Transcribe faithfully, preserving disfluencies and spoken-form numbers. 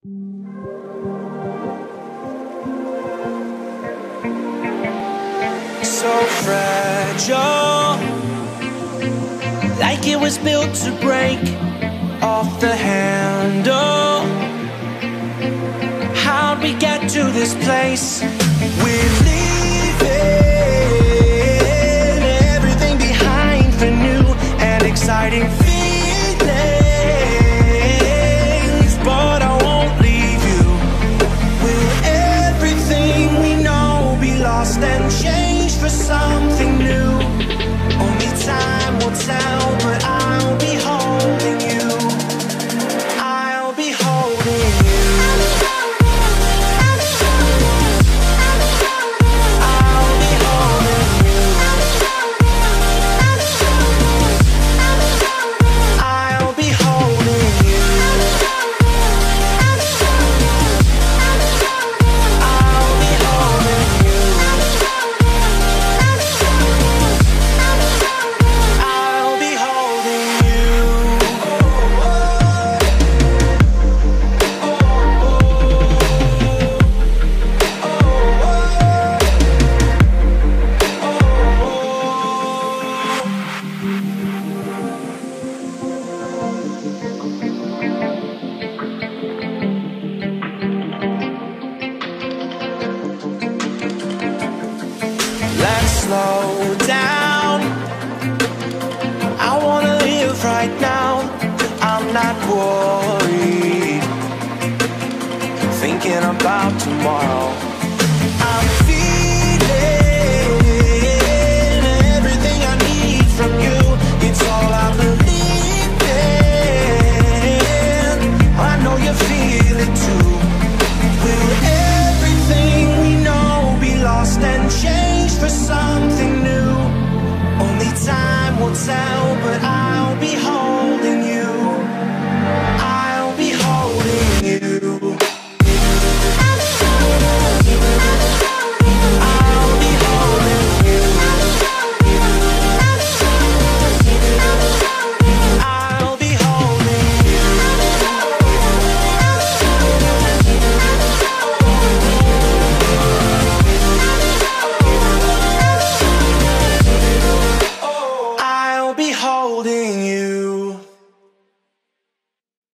So fragile, like it was built to break off the handle. How'd we get to this place? We're leaving everything behind for new and exciting feelings, but I won't leave you. Will everything we know be lost and changed for something new? Only time will tell, but I'll be holding you. I'll be holding you. Let's slow down. I wanna live right now. I'm not worried, thinking about tomorrow.